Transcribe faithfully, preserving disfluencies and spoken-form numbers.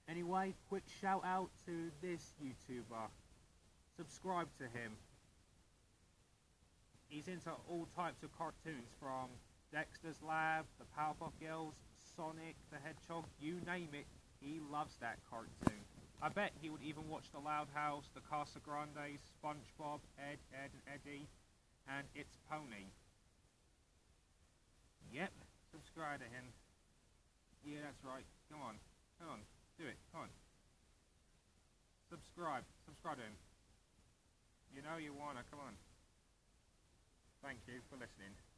Anyway, quick shout out to this YouTuber. Subscribe to him. He's into all types of cartoons, from Dexter's Lab, the Powerpuff Girls, Sonic the Hedgehog, you name it, he loves that cartoon. I bet he would even watch The Loud House, the Casa Grande, SpongeBob, Ed, Ed and Eddie, and It's Pony. Yep, subscribe to him. Yeah, that's right. Come on, come on, do it, come on. Subscribe, subscribe to him. You know you wanna, come on. Thank you for listening.